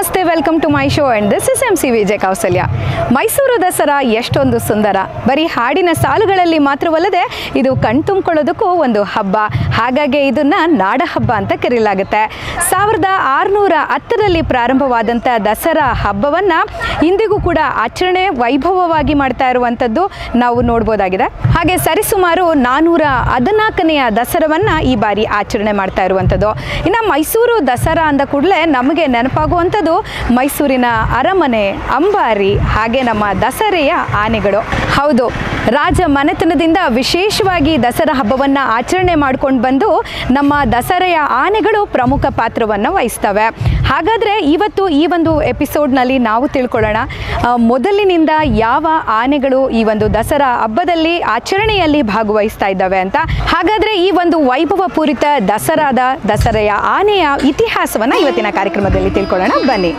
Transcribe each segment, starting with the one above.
ನಮಸ್ತೆ, welcome to my show and this is MC Vijaya Kausalya. Mysuru Dasara ಎಷ್ಟೊಂದು ಸುಂದರ, ಬರೀ ಹಾಡಿನ ಸಾಲುಗಳಲ್ಲಿ ಮಾತ್ರವಲ್ಲದೆ ಇದು ಕಣ್ತುಂಬಿಕೊಳ್ಳೋದಕ್ಕೂ ಒಂದು ಹಬ್ಬ. ಹಾಗಾಗಿ ಇದನ್ನು ನಾಡ ಹಬ್ಬ ಅಂತ ಕರೆಯಲಾಗುತ್ತೆ. 1610ರಲ್ಲಿ ಪ್ರಾರಂಭವಾದಂಥ ದಸರಾ ಹಬ್ಬವನ್ನು ಇಂದಿಗೂ ಕೂಡ ಆಚರಣೆ ವೈಭವವಾಗಿ ಮಾಡ್ತಾ ಇರುವಂಥದ್ದು ನಾವು ನೋಡ್ಬೋದಾಗಿದೆ. ಹಾಗೆ ಸರಿಸುಮಾರು 414ನೆಯ ದಸರಾವನ್ನು ಈ ಬಾರಿ ಆಚರಣೆ ಮಾಡ್ತಾ ಇರುವಂಥದ್ದು. ಇನ್ನು ಮೈಸೂರು ದಸರಾ ಅಂದ ಕೂಡಲೇ ನಮಗೆ ನೆನಪಾಗುವಂಥದ್ದು ಮೈಸೂರಿನ ಅರಮನೆ, ಅಂಬಾರಿ, ಹಾಗೆ ನಮ್ಮ ದಸರೆಯ ಆನೆಗಳು. ಹೌದು, ರಾಜ ಮನೆತನದಿಂದ ವಿಶೇಷವಾಗಿ ದಸರಾ ಹಬ್ಬವನ್ನು ಆಚರಣೆ ಮಾಡ್ಕೊಂಡು ಬಂದು ನಮ್ಮ ದಸರೆಯ ಆನೆಗಳು ಪ್ರಮುಖ ಪಾತ್ರವನ್ನು ವಹಿಸ್ತವೆ. ಹಾಗಾದರೆ ಇವತ್ತು ಈ ಒಂದು ಎಪಿಸೋಡ್ನಲ್ಲಿ ನಾವು ತಿಳ್ಕೊಳ್ಳೋಣ ಮೊದಲಿನಿಂದ ಯಾವ ಆನೆಗಳು ಈ ಒಂದು ದಸರಾ ಹಬ್ಬದಲ್ಲಿ ಆಚರಣೆಯಲ್ಲಿ ಭಾಗವಹಿಸ್ತಾ ಇದ್ದಾವೆ ಅಂತ. ಹಾಗಾದರೆ ಈ ಒಂದು ವೈಭವ ಪೂರಿತ ದಸರೆಯ ಆನೆಯ ಇತಿಹಾಸವನ್ನು ಇವತ್ತಿನ ಕಾರ್ಯಕ್ರಮದಲ್ಲಿ ತಿಳ್ಕೊಳ್ಳೋಣ, ಬನ್ನಿ.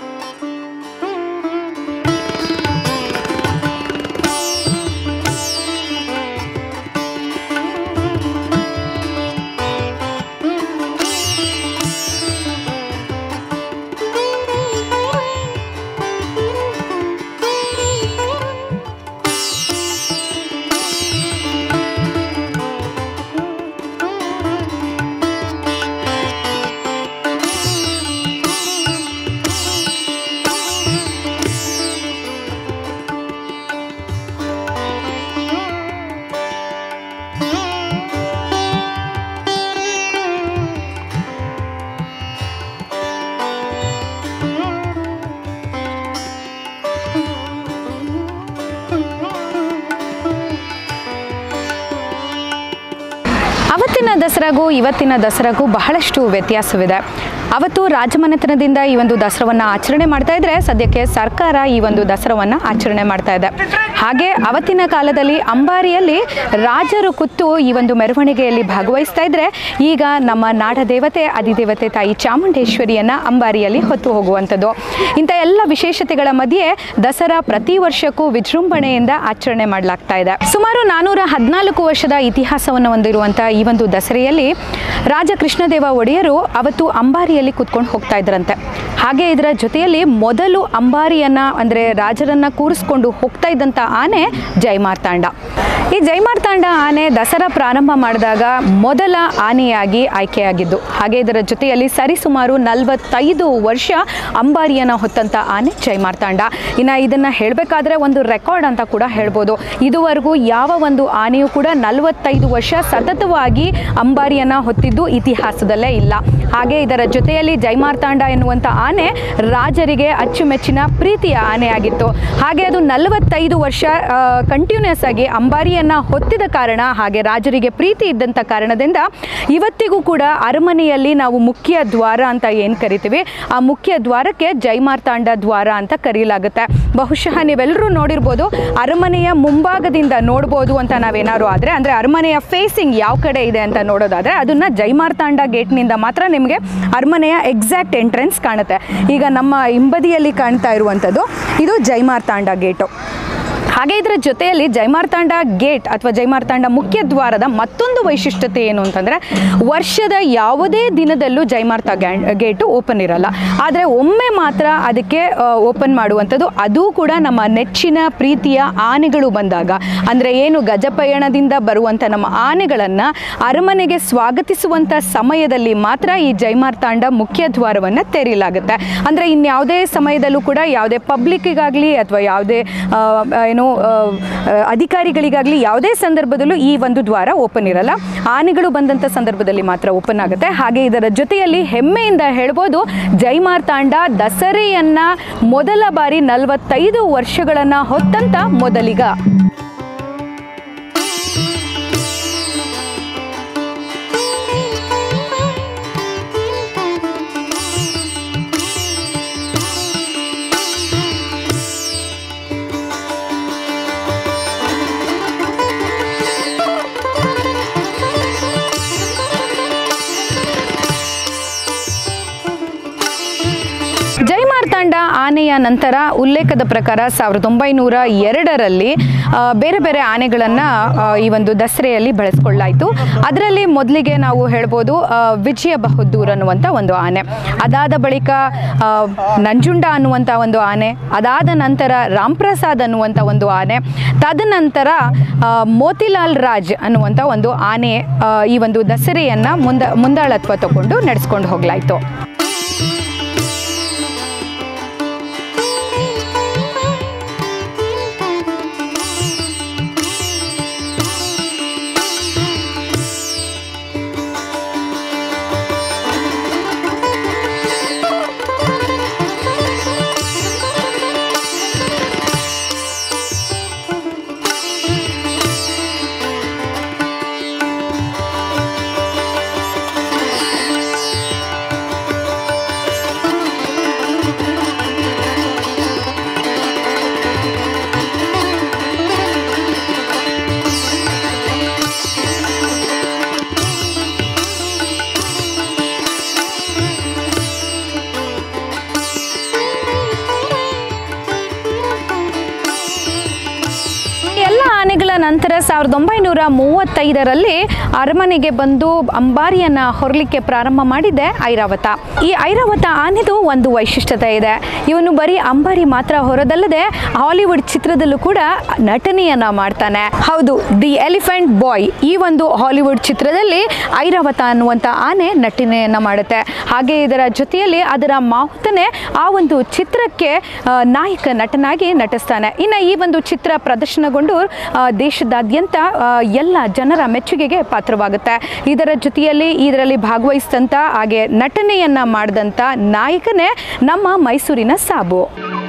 ಅವತ್ತಿನ ದಸರಾಗೂ ಇವತ್ತಿನ ದಸರಾಗೂ ಬಹಳಷ್ಟು ವ್ಯತ್ಯಾಸವಿದೆ. ಅವತ್ತು ರಾಜಮನೆತನದಿಂದ ಈ ಒಂದು ದಸರಾವನ್ನು ಆಚರಣೆ ಮಾಡ್ತಾ ಇದ್ರೆ, ಸದ್ಯಕ್ಕೆ ಸರ್ಕಾರ ಈ ಒಂದು ದಸರಾವನ್ನು ಆಚರಣೆ ಮಾಡ್ತಾ ಇದೆ. ಹಾಗೆ ಅವತ್ತಿನ ಕಾಲದಲ್ಲಿ ಅಂಬಾರಿಯಲ್ಲಿ ರಾಜರು ಕೂತು ಈ ಒಂದು ಮೆರವಣಿಗೆಯಲ್ಲಿ ಭಾಗವಹಿಸ್ತಾ ಇದ್ರೆ, ಈಗ ನಮ್ಮ ನಾಡ ದೇವತೆ ಅಧಿದೇವತೆ ತಾಯಿ ಚಾಮುಂಡೇಶ್ವರಿಯನ್ನು ಅಂಬಾರಿಯಲ್ಲಿ ಹೊತ್ತು ಹೋಗುವಂಥದ್ದು. ಇಂಥ ಎಲ್ಲ ವಿಶೇಷತೆಗಳ ಮಧ್ಯೆ ದಸರಾ ಪ್ರತಿ ವರ್ಷಕ್ಕೂ ವಿಜೃಂಭಣೆಯಿಂದ ಆಚರಣೆ ಮಾಡಲಾಗ್ತಾ ಇದೆ. ಸುಮಾರು 414 ವರ್ಷದ ಇತಿಹಾಸವನ್ನು ಹೊಂದಿರುವಂಥ ಈ ಒಂದು ದಸರೆಯಲ್ಲಿ ರಾಜ ಕೃಷ್ಣದೇವ ಒಡೆಯರು ಅವತ್ತು ಅಂಬಾರಿಯಲ್ಲಿ ಕೂತ್ಕೊಂಡು ಹೋಗ್ತಾ ಇದ್ರಂತೆ. ಹಾಗೆ ಇದರ ಜೊತೆಯಲ್ಲಿ ಮೊದಲು ಅಂಬಾರಿಯನ್ನು ಅಂದರೆ ರಾಜರನ್ನು ಕೂರಿಸ್ಕೊಂಡು ಹೋಗ್ತಾ ಇದ್ದಂಥ ಆನೆ ಜಯಮಾರ್ತಾಂಡ. ಈ ಜಯಮಾರ್ತಾಂಡ ಆನೆ ದಸರಾ ಪ್ರಾರಂಭ ಮಾಡಿದಾಗ ಮೊದಲ ಆನೆಯಾಗಿ ಆಯ್ಕೆಯಾಗಿದ್ದು. ಹಾಗೆ ಇದರ ಜೊತೆಯಲ್ಲಿ ಸರಿಸುಮಾರು 45 ವರ್ಷ ಅಂಬಾರಿಯನ್ನು ಹೊತ್ತಂಥ ಆನೆ ಜಯಮಾರ್ತಾಂಡ. ಇನ್ನು ಇದನ್ನು ಹೇಳಬೇಕಾದ್ರೆ ಒಂದು ರೆಕಾರ್ಡ್ ಅಂತ ಕೂಡ ಹೇಳ್ಬೋದು. ಇದುವರೆಗೂ ಯಾವ ಒಂದು ಆನೆಯೂ ಕೂಡ 45 ವರ್ಷ ಸತತವಾಗಿ ಅಂಬಾರಿಯನ್ನು ಹೊತ್ತಿದ್ದು ಇತಿಹಾಸದಲ್ಲೇ ಇಲ್ಲ. ಹಾಗೆ ಇದರ ಜೊತೆಯಲ್ಲಿ ಜಯಮಾರ್ತಾಂಡ ಎನ್ನುವಂಥ ಆನೆ ರಾಜರಿಗೆ ಅಚ್ಚುಮೆಚ್ಚಿನ ಪ್ರೀತಿಯ ಆನೆಯಾಗಿತ್ತು. ಹಾಗೆ ಅದು 45 ವರ್ಷ ಕಂಟಿನ್ಯೂಸ್ ಆಗಿ ಅಂಬಾರಿಯನ್ನು ಹೊತ್ತಿದ ಕಾರಣ, ಹಾಗೆ ರಾಜರಿಗೆ ಪ್ರೀತಿ ಇದ್ದಂಥ ಕಾರಣದಿಂದ ಇವತ್ತಿಗೂ ಕೂಡ ಅರಮನೆಯಲ್ಲಿ ನಾವು ಮುಖ್ಯ ದ್ವಾರ ಅಂತ ಏನು ಕರಿತೀವಿ, ಆ ಮುಖ್ಯ ದ್ವಾರಕ್ಕೆ ಜಯಮಾರ್ತಾಂಡ ದ್ವಾರ ಅಂತ ಕರೆಯಲಾಗುತ್ತೆ. ಬಹುಶಃ ನೀವೆಲ್ಲರೂ ನೋಡಿರ್ಬೋದು, ಅರಮನೆಯ ಮುಂಭಾಗದಿಂದ ನೋಡ್ಬೋದು ಅಂತ ನಾವೇನಾದ್ರು ಆದರೆ, ಅಂದರೆ ಅರಮನೆಯ ಫೇಸಿಂಗ್ ಯಾವ ಕಡೆ ಇದೆ ಅಂತ ನೋಡೋದಾದರೆ ಅದನ್ನು ಜಯಮಾರ್ತಾಂಡ ಗೇಟ್ನಿಂದ ಮಾತ್ರ ನಿಮಗೆ ಅರಮನೆಯ ಎಕ್ಸಾಕ್ಟ್ ಎಂಟ್ರೆನ್ಸ್ ಕಾಣುತ್ತೆ. ಈಗ ನಮ್ಮ ಹಿಂಬದಿಯಲ್ಲಿ ಕಾಣ್ತಾ ಇರುವಂಥದ್ದು ಇದು ಜಯಮಾರ್ತಾಂಡ ಗೇಟು. ಹಾಗೆ ಇದರ ಜೊತೆಯಲ್ಲಿ ಜಯಮಾರ್ತಾಂಡ ಗೇಟ್ ಅಥವಾ ಜಯಮಾರ್ತಾಂಡ ಮುಖ್ಯ ದ್ವಾರದ ಮತ್ತೊಂದು ವೈಶಿಷ್ಟ್ಯತೆ ಏನು ಅಂತಂದರೆ, ವರ್ಷದ ಯಾವುದೇ ದಿನದಲ್ಲೂ ಜಯಮಾರ್ತಾಂಡ ಗೇಟು ಓಪನ್ ಇರಲ್ಲ. ಆದರೆ ಒಮ್ಮೆ ಮಾತ್ರ ಅದಕ್ಕೆ ಓಪನ್ ಮಾಡುವಂಥದ್ದು. ಅದು ಕೂಡ ನಮ್ಮ ನೆಚ್ಚಿನ ಪ್ರೀತಿಯ ಆನೆಗಳು ಬಂದಾಗ, ಅಂದರೆ ಏನು ಗಜಪಯಣದಿಂದ ಬರುವಂಥ ನಮ್ಮ ಆನೆಗಳನ್ನು ಅರಮನೆಗೆ ಸ್ವಾಗತಿಸುವಂಥ ಸಮಯದಲ್ಲಿ ಮಾತ್ರ ಈ ಜಯಮಾರ್ತಾಂಡ ಮುಖ್ಯ ದ್ವಾರವನ್ನು ತೆರೆಯಲಾಗುತ್ತೆ. ಅಂದರೆ ಇನ್ಯಾವುದೇ ಸಮಯದಲ್ಲೂ ಕೂಡ ಯಾವುದೇ ಪಬ್ಲಿಕ್ಕಿಗಾಗಲಿ ಅಥವಾ ಯಾವುದೇ ಅಧಿಕಾರಿಗಳಿಗಾಗಲಿ ಯಾವುದೇ ಸಂದರ್ಭದಲ್ಲೂ ಈ ಒಂದು ದ್ವಾರ ಓಪನ್ ಇರಲ್ಲ. ಆನೆಗಳು ಬಂದಂಥ ಸಂದರ್ಭದಲ್ಲಿ ಮಾತ್ರ ಓಪನ್ ಆಗುತ್ತೆ. ಹಾಗೆ ಇದರ ಜೊತೆಯಲ್ಲಿ ಹೆಮ್ಮೆಯಿಂದ ಹೇಳ್ಬೋದು, ಜಯಮಾರ್ತಾಂಡ ದಸರೆಯನ್ನು ಮೊದಲ ಬಾರಿ 45 ವರ್ಷಗಳನ್ನು ಹೊತ್ತಂತ ಮೊದಲಿಗ. ಮಾರ್ತಾಂಡ ಆನೆಯ ನಂತರ ಉಲ್ಲೇಖದ ಪ್ರಕಾರ 1902ರಲ್ಲಿ ಬೇರೆ ಬೇರೆ ಆನೆಗಳನ್ನು ಈ ಒಂದು ದಸರೆಯಲ್ಲಿ ಬಳಸ್ಕೊಳ್ಳಾಯಿತು. ಅದರಲ್ಲಿ ಮೊದಲಿಗೆ ನಾವು ಹೇಳ್ಬೋದು ವಿಜಯ ಬಹದ್ದೂರ್ ಅನ್ನುವಂಥ ಒಂದು ಆನೆ, ಅದಾದ ಬಳಿಕ ನಂಜುಂಡ ಅನ್ನುವಂಥ ಒಂದು ಆನೆ, ಅದಾದ ನಂತರ ರಾಮ್ಪ್ರಸಾದ್ ಅನ್ನುವಂಥ ಒಂದು ಆನೆ, ತದನಂತರ ಮೋತಿಲಾಲ್ ರಾಜ್ ಅನ್ನುವಂಥ ಒಂದು ಆನೆ ಈ ಒಂದು ದಸರೆಯನ್ನು ಮುಂದಾಳತ್ವ ತಗೊಂಡು ನಡೆಸ್ಕೊಂಡು ಹೋಗಲಾಯಿತು. ಆನೆಗಳ ನಂತರ 1935ರಲ್ಲಿ ಅರಮನೆಗೆ ಬಂದು ಅಂಬಾರಿಯನ್ನು ಹೊರಲಿಕ್ಕೆ ಪ್ರಾರಂಭ ಮಾಡಿದೆ ಐರಾವತ. ಈ ಐರಾವತ ಆನೆದು ಒಂದು ವೈಶಿಷ್ಟ್ಯತೆ ಇದೆ. ಇವನು ಬರೀ ಅಂಬಾರಿ ಮಾತ್ರ ಹೊರದಲ್ಲದೆ ಹಾಲಿವುಡ್ ಚಿತ್ರದಲ್ಲೂ ಕೂಡ ನಟನೆಯನ್ನ ಮಾಡ್ತಾನೆ. ಹೌದು, ದಿ ಎಲಿಫೆಂಟ್ ಬಾಯ್ ಈ ಒಂದು ಹಾಲಿವುಡ್ ಚಿತ್ರದಲ್ಲಿ ಐರಾವತ ಅನ್ನುವಂಥ ಆನೆ ನಟನೆಯನ್ನ ಮಾಡುತ್ತೆ. ಹಾಗೆ ಇದರ ಜೊತೆಯಲ್ಲಿ ಅದರ ಮಾವುತನೇ ಆ ಒಂದು ಚಿತ್ರಕ್ಕೆ ನಾಯಕ ನಟನಾಗಿ ನಟಿಸ್ತಾನೆ. ಇನ್ನು ಈ ಒಂದು ಚಿತ್ರ ಪ್ರದರ್ಶನಗೊಂಡು ದೇಶದಾದ್ಯಂತ ಎಲ್ಲ ಜನರ ಮೆಚ್ಚುಗೆಗೆ ಪಾತ್ರವಾಗುತ್ತೆ. ಇದರ ಜೊತೆಯಲ್ಲಿ ಇದರಲ್ಲಿ ಭಾಗವಹಿಸಿದಂಥ ಹಾಗೆ ನಟನೆಯನ್ನ ಮಾಡಿದಂಥ ನಾಯಕನೇ ನಮ್ಮ ಮೈಸೂರಿನ ಸಾಬು.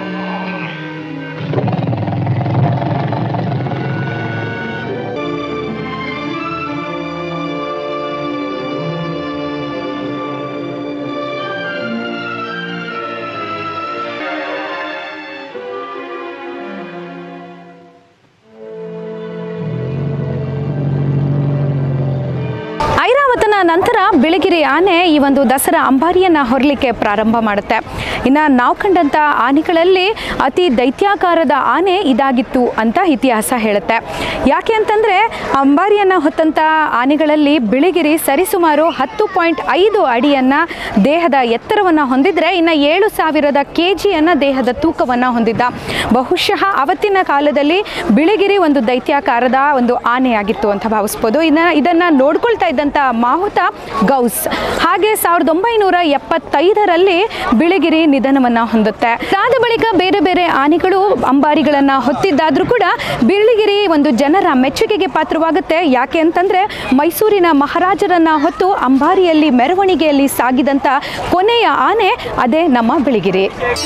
ಐರಾವತನ ನಂತರ ಬಿಳಿಗಿರಿ ಆನೆ ಈ ಒಂದು ದಸರಾ ಅಂಬಾರಿಯನ್ನು ಹೊರಲಿಕ್ಕೆ ಪ್ರಾರಂಭ ಮಾಡುತ್ತೆ. ಇನ್ನು ನಾವು ಕಂಡಂಥ ಆನೆಗಳಲ್ಲಿ ಅತಿ ದೈತ್ಯಾಕಾರದ ಆನೆ ಇದಾಗಿತ್ತು ಅಂತ ಇತಿಹಾಸ ಹೇಳುತ್ತೆ. ಯಾಕೆ ಅಂತಂದರೆ ಅಂಬಾರಿಯನ್ನು ಹೊತ್ತಂಥ ಆನೆಗಳಲ್ಲಿ ಬಿಳಿಗಿರಿ ಸರಿಸುಮಾರು 10.5 ಅಡಿಯನ್ನು ದೇಹದ ಎತ್ತರವನ್ನು ಹೊಂದಿದ್ರೆ, ಇನ್ನು 7,000 kgಯನ್ನು ದೇಹದ ತೂಕವನ್ನು ಹೊಂದಿದ್ದ. ಬಹುಶಃ ಅವತ್ತಿನ ಕಾಲದಲ್ಲಿ ಬಿಳಿಗಿರಿ ಒಂದು ದೈತ್ಯಾಕಾರದ ಒಂದು ಆನೆಯಾಗಿತ್ತು ಅಂತ ಭಾವಿಸ್ಬೋದು. ಇದನ್ನು ನೋಡ್ಕೊಳ್ತಾ ಇದ್ದಂಥ ಮಾಹುತ ಗೌಸ್. ಹಾಗೆ 1975ರಲ್ಲಿ ಬಿಳಿಗಿರಿ ನಿಧನವನ್ನು ಹೊಂದುತ್ತೆ. ಅದಾದ ಬಳಿಕ ಬೇರೆ ಬೇರೆ ಆನೆಗಳು ಅಂಬಾರಿಗಳನ್ನು ಹೊತ್ತಿದ್ದಾದ್ರೂ ಕೂಡ ಬಿಳಿಗಿರಿ ಒಂದು ಜನರ ಮೆಚ್ಚುಗೆಗೆ ಪಾತ್ರವಾಗುತ್ತೆ. ಯಾಕೆ ಅಂತಂದ್ರೆ ಮೈಸೂರಿನ ಮಹಾರಾಜರನ್ನ ಹೊತ್ತು ಅಂಬಾರಿಯಲ್ಲಿ ಮೆರವಣಿಗೆಯಲ್ಲಿ ಸಾಗಿದಂಥ ಕೊನೆಯ ಆನೆ ಅದೇ ನಮ್ಮ ಬಿಳಿಗಿರಿ.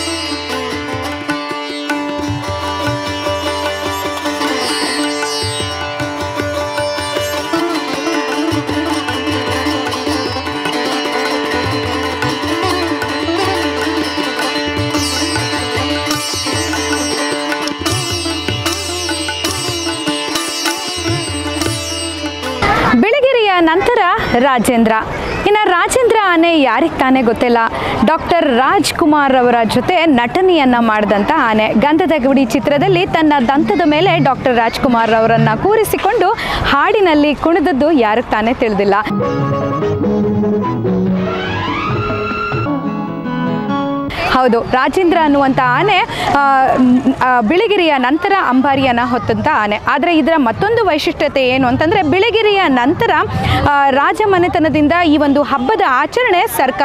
ಬಿಳಿಗಿರಿಯ ನಂತರ ರಾಜೇಂದ್ರ. ಇನ್ನು ರಾಜೇಂದ್ರ ಆನೆ ಯಾರಿಗೆ ತಾನೇ ಗೊತ್ತಿಲ್ಲ, ಡಾಕ್ಟರ್ ರಾಜ್ಕುಮಾರ್ ಅವರ ಜೊತೆ ನಟನೆಯನ್ನ ಮಾಡಿದಂಥ ಆನೆ. ಗಂಧದ ಗುಡಿ ಚಿತ್ರದಲ್ಲಿ ತನ್ನ ದಂತದ ಮೇಲೆ ಡಾಕ್ಟರ್ ರಾಜ್ಕುಮಾರ್ ಅವರನ್ನು ಕೂರಿಸಿಕೊಂಡು ಹಾಡಿನಲ್ಲಿ ಕುಣಿದದ್ದು ಯಾರಿಗೆ ತಾನೇ ತಿಳಿದಿಲ್ಲ. ಹೌದು, ರಾಜೇಂದ್ರ ಅನ್ನುವಂಥ ಆನೆ ಬಿಳಿಗಿರಿಯ ನಂತರ ಅಂಬಾರಿಯನ್ನು ಹೊತ್ತಂಥ ಆನೆ. ಆದರೆ ಇದರ ಮತ್ತೊಂದು ವೈಶಿಷ್ಟ್ಯತೆ ಏನು ಅಂತಂದರೆ, ಬಿಳಿಗಿರಿಯ ನಂತರ ರಾಜಮನೆತನದಿಂದ ಈ ಒಂದು ಹಬ್ಬದ ಆಚರಣೆ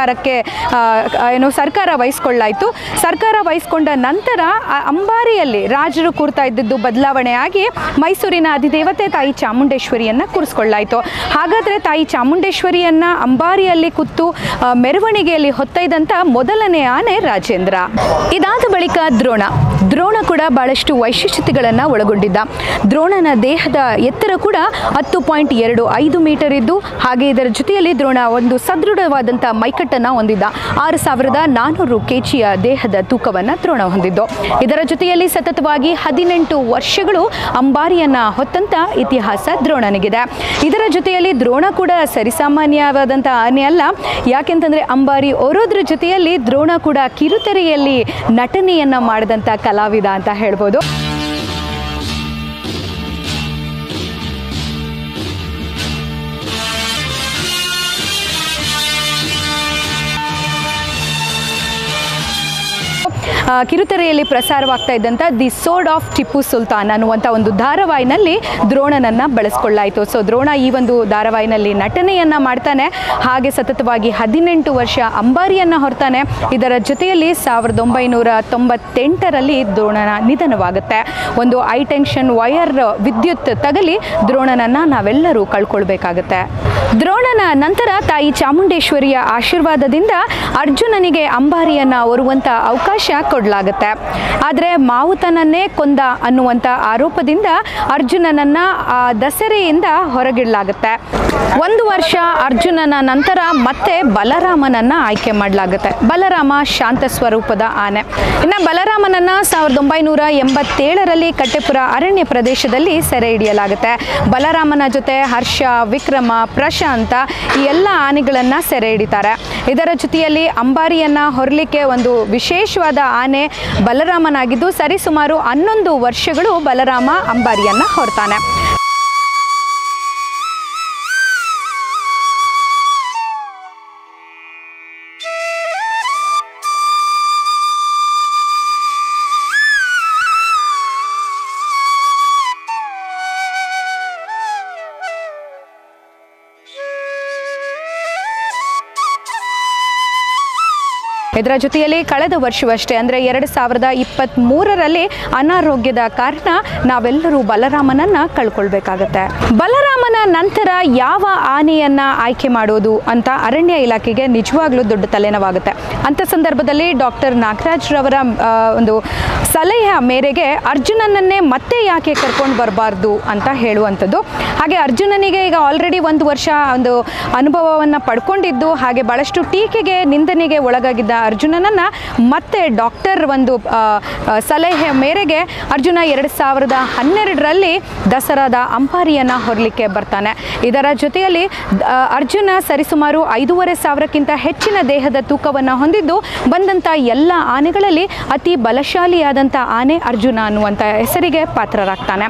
ಸರ್ಕಾರ ವಹಿಸ್ಕೊಳ್ಳಾಯಿತು. ಸರ್ಕಾರ ವಹಿಸ್ಕೊಂಡ ನಂತರ ಅಂಬಾರಿಯಲ್ಲಿ ರಾಜರು ಕೂರ್ತಾ ಇದ್ದದ್ದು ಬದಲಾವಣೆ ಆಗಿ ಮೈಸೂರಿನ ಅಧಿದೇವತೆ ತಾಯಿ ಚಾಮುಂಡೇಶ್ವರಿಯನ್ನು ಕೂರಿಸ್ಕೊಳ್ಳಾಯಿತು. ಹಾಗಾದರೆ ತಾಯಿ ಚಾಮುಂಡೇಶ್ವರಿಯನ್ನು ಅಂಬಾರಿಯಲ್ಲಿ ಕೂತು ಮೆರವಣಿಗೆಯಲ್ಲಿ ಹೊತ್ತೊಯ್ದಂಥ ಮೊದಲನೇ ಆನೆ ರಾಜೇಂದ್ರ. ಇದಾದ ಬಳಿಕ ದ್ರೋಣ ಕೂಡ ಬಹಳಷ್ಟು ವೈಶಿಷ್ಟ್ಯತೆಗಳನ್ನು ಒಳಗೊಂಡಿದ್ದ. ದ್ರೋಣನ ದೇಹದ ಎತ್ತರ ಕೂಡ 10.25 ಮೀಟರ್ ಇದ್ದು, ಹಾಗೆ ಇದರ ಜೊತೆಯಲ್ಲಿ ದ್ರೋಣ ಒಂದು ಸದೃಢವಾದಂಥ ಮೈಕಟ್ಟನ್ನು ಹೊಂದಿದ್ದ. 6,400 kgಯ ದೇಹದ ತೂಕವನ್ನು ದ್ರೋಣ ಹೊಂದಿದ್ದು. ಇದರ ಜೊತೆಯಲ್ಲಿ ಸತತವಾಗಿ 18 ವರ್ಷಗಳು ಅಂಬಾರಿಯನ್ನು ಹೊತ್ತಂತ ಇತಿಹಾಸ ದ್ರೋಣನಿಗಿದೆ. ಇದರ ಜೊತೆಯಲ್ಲಿ ದ್ರೋಣ ಕೂಡ ಸರಿಸಾಮಾನ್ಯವಾದಂಥ ಆನೆ ಅಲ್ಲ. ಯಾಕೆಂತಂದರೆ ಅಂಬಾರಿ ಹೊರೋದ್ರ ಜೊತೆಯಲ್ಲಿ ದ್ರೋಣ ಕೂಡ ಕಿರು ಕಿರುತೆರೆಯಲ್ಲಿ ನಟನೆಯನ್ನು ಮಾಡಿದಂಥ ಕಲಾವಿದ ಅಂತ ಹೇಳ್ಬೋದು. ಕಿರುತೆರೆಯಲ್ಲಿ ಪ್ರಸಾರವಾಗ್ತಾ ಇದ್ದಂಥ the sword of Tipu Sultan ಅನ್ನುವಂಥ ಒಂದು ಧಾರಾವಾಹಿನಲ್ಲಿ ದ್ರೋಣನನ್ನು ಬಳಸ್ಕೊಳ್ಳಾಯಿತು. ಸೊ ದ್ರೋಣ ಈ ಒಂದು ಧಾರಾವಾಹಿನಲ್ಲಿ ನಟನೆಯನ್ನು ಮಾಡ್ತಾನೆ. ಹಾಗೆ ಸತತವಾಗಿ 18 ವರ್ಷ ಅಂಬಾರಿಯನ್ನು ಹೊರ್ತಾನೆ. ಇದರ ಜೊತೆಯಲ್ಲಿ 1998ರಲ್ಲಿ ದ್ರೋಣನ ನಿಧನವಾಗುತ್ತೆ. ಒಂದು ಹೈ ಟೆನ್ಷನ್ ವೈರ್ ವಿದ್ಯುತ್ ತಗಲಿ ದ್ರೋಣನನ್ನು ನಾವೆಲ್ಲರೂ ಕಳ್ಕೊಳ್ಬೇಕಾಗತ್ತೆ. ದ್ರೋಣನ ನಂತರ ತಾಯಿ ಚಾಮುಂಡೇಶ್ವರಿಯ ಆಶೀರ್ವಾದದಿಂದ ಅರ್ಜುನನಿಗೆ ಅಂಬಾರಿಯನ್ನು ಹೊರುವಂಥ ಅವಕಾಶ ಕೊಡಲಾಗುತ್ತೆ. ಆದರೆ ಮಾವುತನನ್ನೇ ಕೊಂದ ಅನ್ನುವಂಥ ಆರೋಪದಿಂದ ಅರ್ಜುನನನ್ನು ದಸರೆಯಿಂದ ಹೊರಗಿಡಲಾಗುತ್ತೆ. 1 ವರ್ಷ ಅರ್ಜುನನ ನಂತರ ಮತ್ತೆ ಬಲರಾಮನನ್ನು ಆಯ್ಕೆ ಮಾಡಲಾಗುತ್ತೆ. ಬಲರಾಮ ಶಾಂತ ಸ್ವರೂಪದ ಆನೆ. ಇನ್ನು ಬಲರಾಮನನ್ನು 1987ರಲ್ಲಿ ಕಟ್ಟೆಪುರ ಅರಣ್ಯ ಪ್ರದೇಶದಲ್ಲಿ ಸೆರೆ ಹಿಡಿಯಲಾಗುತ್ತೆ. ಬಲರಾಮನ ಜೊತೆ ಹರ್ಷ, ವಿಕ್ರಮ, ಪ್ರಶಾಂತ ಈ ಎಲ್ಲ ಆನೆಗಳನ್ನು ಸೆರೆ ಹಿಡಿತಾರೆ. ಇದರ ಜೊತೆಯಲ್ಲಿ ಅಂಬಾರಿಯನ್ನು ಹೊರಲಿಕ್ಕೆ ಒಂದು ವಿಶೇಷವಾದ ಆನೆ ಬಲರಾಮನಾಗಿದ್ದು ಸರಿಸುಮಾರು 11 ವರ್ಷಗಳು ಬಲರಾಮ ಅಂಬಾರಿಯನ್ನು ಹೊರತಾನೆ. ಇದರ ಜೊತೆಯಲ್ಲಿ ಕಳೆದ ವರ್ಷವಷ್ಟೇ ಅಂದರೆ 2023ರಲ್ಲಿ ಅನಾರೋಗ್ಯದ ಕಾರಣ ನಾವೆಲ್ಲರೂ ಬಲರಾಮನನ್ನು ಕಳ್ಕೊಳ್ಬೇಕಾಗತ್ತೆ. ಬಲರಾಮನ ನಂತರ ಯಾವ ಆನೆಯನ್ನು ಆಯ್ಕೆ ಮಾಡೋದು ಅಂತ ಅರಣ್ಯ ಇಲಾಖೆಗೆ ನಿಜವಾಗ್ಲೂ ದೊಡ್ಡ ತಲೆನೋವಾಗುತ್ತೆ. ಅಂಥ ಸಂದರ್ಭದಲ್ಲಿ ಡಾಕ್ಟರ್ ನಾಗರಾಜ್ ರವರ ಒಂದು ಸಲಹೆಯ ಮೇರೆಗೆ ಅರ್ಜುನನನ್ನೇ ಮತ್ತೆ ಯಾಕೆ ಕರ್ಕೊಂಡು ಬರಬಾರ್ದು ಅಂತ ಹೇಳುವಂಥದ್ದು. ಹಾಗೆ ಅರ್ಜುನನಿಗೆ ಈಗ ಆಲ್ರೆಡಿ 1 ವರ್ಷ ಒಂದು ಅನುಭವವನ್ನು ಪಡ್ಕೊಂಡಿದ್ದು ಹಾಗೆ ಭಾಳಷ್ಟು ಟೀಕೆಗೆ ನಿಂದನೆಗೆ ಒಳಗಾಗಿದ್ದ ಅರ್ಜುನನನ್ನು ಮತ್ತೆ ಡಾಕ್ಟರ್ ಒಂದು ಸಲಹೆ ಮೇರೆಗೆ ಅರ್ಜುನ 2012ರಲ್ಲಿ ದಸರಾದ ಅಂಬಾರಿಯನ್ನು ಹೊರಲಿಕ್ಕೆ ಬರ್ತಾನೆ. ಇದರ ಜೊತೆಯಲ್ಲಿ ಅರ್ಜುನ ಸರಿಸುಮಾರು 5,500ಕ್ಕಿಂತ ಹೆಚ್ಚಿನ ದೇಹದ ತೂಕವನ್ನು ಹೊಂದಿದ್ದು ಬಂದಂಥ ಎಲ್ಲ ಆನೆಗಳಲ್ಲಿ ಅತಿ ಬಲಶಾಲಿಯಾದಂಥ ಆನೆ ಅರ್ಜುನ ಅನ್ನುವಂಥ ಹೆಸರಿಗೆ ಪಾತ್ರರಾಗ್ತಾನೆ.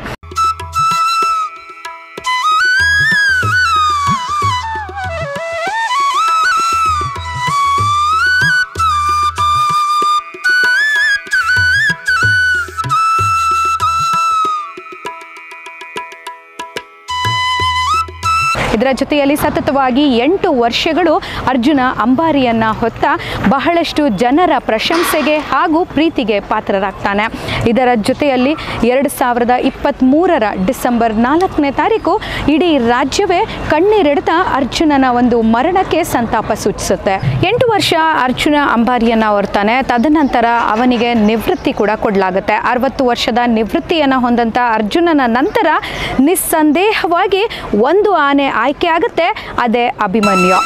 ಇದರ ಜೊತೆಯಲ್ಲಿ ಸತತವಾಗಿ 8 ವರ್ಷಗಳು ಅರ್ಜುನ ಅಂಬಾರಿಯನ್ನು ಹೊತ್ತ ಬಹಳಷ್ಟು ಜನರ ಪ್ರಶಂಸೆಗೆ ಹಾಗೂ ಪ್ರೀತಿಗೆ ಪಾತ್ರರಾಗ್ತಾನೆ. ಇದರ ಜೊತೆಯಲ್ಲಿ 2023ರ ಡಿಸೆಂಬರ್ 4ನೇ ತಾರೀಕು ಇಡೀ ರಾಜ್ಯವೇ ಕಣ್ಣೀರೆಡ್ತ ಅರ್ಜುನನ ಒಂದು ಮರಣಕ್ಕೆ ಸಂತಾಪ ಸೂಚಿಸುತ್ತೆ. 8 ವರ್ಷ ಅರ್ಜುನ ಅಂಬಾರಿಯನ್ನು ಹೊರ್ತಾನೆ. ತದನಂತರ ಅವನಿಗೆ ನಿವೃತ್ತಿ ಕೂಡ ಕೊಡಲಾಗುತ್ತೆ. 60 ವರ್ಷದ ನಿವೃತ್ತಿಯನ್ನು ಹೊಂದಂಥ ಅರ್ಜುನನ ನಂತರ ನಿಸ್ಸಂದೇಹವಾಗಿ ಒಂದು ಆನೆ ಆಯ್ಕೆ ಆಗುತ್ತೆ, ಅದೇ ಅಭಿಮನ್ಯು.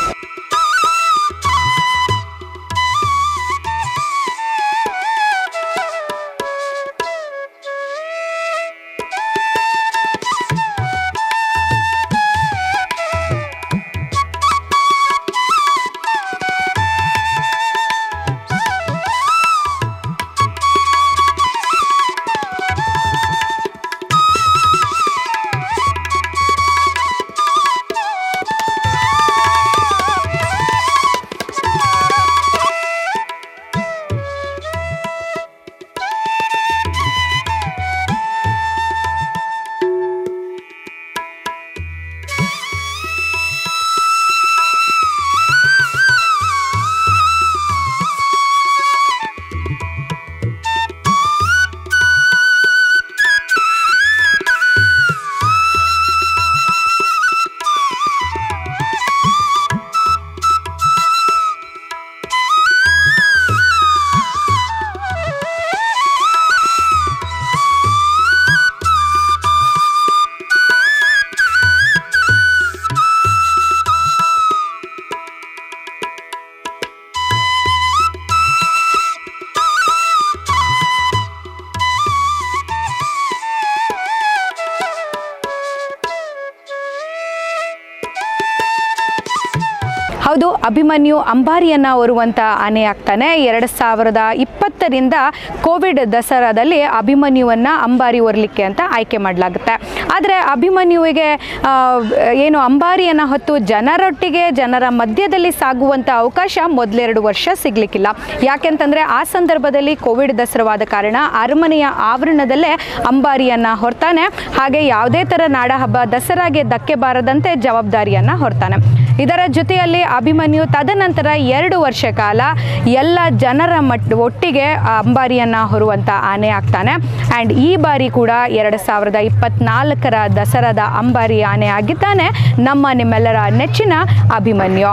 ಅಭಿಮನ್ಯು ಅಂಬಾರಿಯನ್ನು ಹೊರುವಂಥ ಆನೆ ಆಗ್ತಾನೆ. 2020ರಿಂದ ಕೋವಿಡ್ ದಸರಾದಲ್ಲಿ ಅಭಿಮನ್ಯುವನ್ನು ಅಂಬಾರಿ ಹೊರಲಿಕ್ಕೆ ಅಂತ ಆಯ್ಕೆ ಮಾಡಲಾಗುತ್ತೆ. ಆದರೆ ಅಭಿಮನ್ಯುವಿಗೆ ಏನು ಅಂಬಾರಿಯನ್ನು ಹೊತ್ತು ಜನರೊಟ್ಟಿಗೆ ಜನರ ಮಧ್ಯದಲ್ಲಿ ಸಾಗುವಂಥ ಅವಕಾಶ ಮೊದಲೆರಡು ವರ್ಷ ಸಿಗಲಿಕ್ಕಿಲ್ಲ. ಯಾಕೆಂತಂದರೆ ಆ ಸಂದರ್ಭದಲ್ಲಿ ಕೋವಿಡ್ ದಸರಾವಾದ ಕಾರಣ ಅರಮನೆಯ ಆವರಣದಲ್ಲೇ ಅಂಬಾರಿಯನ್ನು ಹೊರ್ತಾನೆ. ಹಾಗೆ ಯಾವುದೇ ಥರ ನಾಡ ಹಬ್ಬ ದಸರಾಗೆ ಧಕ್ಕೆ ಬಾರದಂತೆ ಜವಾಬ್ದಾರಿಯನ್ನು ಹೊರ್ತಾನೆ. ಇದರ ಜೊತೆಯಲ್ಲಿ ಅಭಿಮನ್ಯು ತದನಂತರ 2 ವರ್ಷ ಕಾಲ ಎಲ್ಲ ಜನರ ಒಟ್ಟಿಗೆ ಅಂಬಾರಿಯನ್ನು ಹೊರುವಂಥ ಆನೆ ಆಗ್ತಾನೆ. ಆ್ಯಂಡ್ ಈ ಬಾರಿ ಕೂಡ 2024ರ ದಸರಾದ ಅಂಬಾರಿ ಆನೆ ಆಗಿದ್ದಾನೆ ನಿಮ್ಮೆಲ್ಲರ ನೆಚ್ಚಿನ ಅಭಿಮನ್ಯು.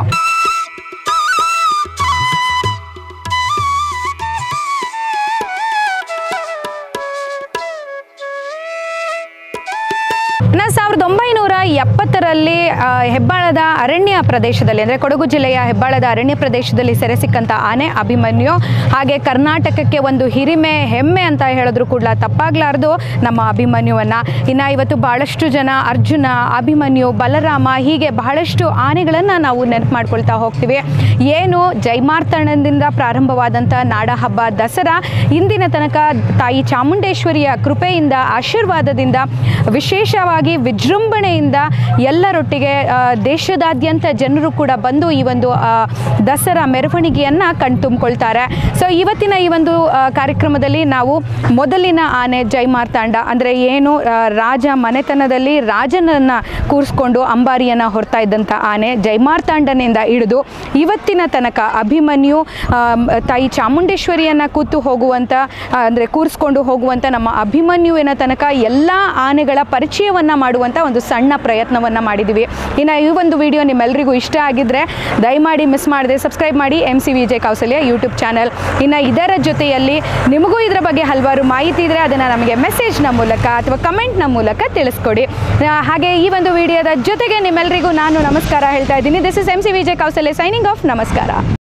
ಇನ್ನು 1970ರಲ್ಲಿ ಹೆಬ್ಬಾಳದ ಅರಣ್ಯ ಪ್ರದೇಶದಲ್ಲಿ ಅಂದರೆ ಕೊಡಗು ಜಿಲ್ಲೆಯ ಹೆಬ್ಬಾಳದ ಅರಣ್ಯ ಪ್ರದೇಶದಲ್ಲಿ ಸೆರೆ ಸಿಕ್ಕಂಥ ಆನೆ ಅಭಿಮನ್ಯು. ಹಾಗೆ ಕರ್ನಾಟಕಕ್ಕೆ ಒಂದು ಹಿರಿಮೆ ಹೆಮ್ಮೆ ಅಂತ ಹೇಳಿದ್ರು ಕೂಡ ತಪ್ಪಾಗಲಾರ್ದು ನಮ್ಮ ಅಭಿಮನ್ಯುವನ್ನು. ಇನ್ನು ಇವತ್ತು ಬಹಳಷ್ಟು ಜನ ಅರ್ಜುನ, ಅಭಿಮನ್ಯು, ಬಲರಾಮ ಹೀಗೆ ಬಹಳಷ್ಟು ಆನೆಗಳನ್ನು ನಾವು ನೆನಪು ಮಾಡ್ಕೊಳ್ತಾ ಹೋಗ್ತೀವಿ. ಏನು ಜೈಮಾರ್ತಣ್ಣದಿಂದ ಪ್ರಾರಂಭವಾದಂಥ ನಾಡ ಹಬ್ಬ ದಸರಾ ಇಂದಿನ ತನಕ ತಾಯಿ ಚಾಮುಂಡೇಶ್ವರಿಯ ಕೃಪೆಯಿಂದ ಆಶೀರ್ವಾದದಿಂದ ವಿಶೇಷವಾಗಿ ವಿಜೃಂಭಣೆಯಿಂದ ಎಲ್ಲರೊಟ್ಟಿಗೆ ದೇಶದಾದ್ಯಂತ ಜನರು ಕೂಡ ಬಂದು ಈ ಒಂದು ದಸರಾ ಮೆರವಣಿಗೆಯನ್ನು ಕಣ್ತುಂಬಿಕೊಳ್ತಾರೆ. ಸೊ ಇವತ್ತಿನ ಈ ಒಂದು ಕಾರ್ಯಕ್ರಮದಲ್ಲಿ ನಾವು ಮೊದಲಿನ ಆನೆ ಜೈಮಾರ್ತಾಂಡ ಅಂದರೆ ಏನು ರಾಜ ಮನೆತನದಲ್ಲಿ ರಾಜನನ್ನು ಕೂರಿಸ್ಕೊಂಡು ಅಂಬಾರಿಯನ್ನು ಹೊರ್ತಾ ಇದ್ದಂಥ ಆನೆ ಜೈಮಾರ್ತಾಂಡನಿಂದ ಹಿಡಿದು ಇವತ್ತಿನ ತನಕ ಅಭಿಮನ್ಯು ತಾಯಿ ಚಾಮುಂಡೇಶ್ವರಿಯನ್ನು ಕೂರಿಸ್ಕೊಂಡು ಹೋಗುವಂಥ ನಮ್ಮ ಅಭಿಮನ್ಯುವಿನ ತನಕ ಎಲ್ಲ ಆನೆಗಳ ಪರಿಚಯವನ್ನು ಮಾಡುವಂಥ ಒಂದು ಸಣ್ಣ ಪ್ರಯತ್ನವನ್ನು ಮಾಡಿದ್ದೀವಿ. ಇನ್ನು ಈ ಒಂದು ವಿಡಿಯೋ ನಿಮ್ಮೆಲ್ಲರಿಗೂ ಇಷ್ಟ ಆಗಿದ್ದರೆ ದಯಮಾಡಿ ಮಿಸ್ ಮಾಡದೆ ಸಬ್ಸ್ಕ್ರೈಬ್ ಮಾಡಿ MCVJ ಕೌಸಲ್ಯ ಯೂಟ್ಯೂಬ್ ಚಾನಲ್. ಇನ್ನು ಇದರ ಜೊತೆಯಲ್ಲಿ ನಿಮಗೂ ಇದರ ಬಗ್ಗೆ ಹಲವಾರು ಮಾಹಿತಿ ಇದ್ದರೆ ಅದನ್ನು ನಮಗೆ ಮೆಸೇಜ್ನ ಮೂಲಕ ಅಥವಾ ಕಮೆಂಟ್ನ ಮೂಲಕ ತಿಳಿಸ್ಕೊಡಿ. ಹಾಗೆ ಈ ಒಂದು ವಿಡಿಯೋದ ಜೊತೆಗೆ ನಿಮ್ಮೆಲ್ಲರಿಗೂ ನಾನು ನಮಸ್ಕಾರ ಹೇಳ್ತಾ ಇದ್ದೀನಿ. This is MCVJ Kausalya signing off. ನಮಸ್ಕಾರ.